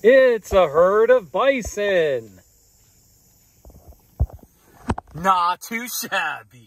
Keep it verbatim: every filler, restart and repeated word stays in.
It's a herd of bison. Not too shabby.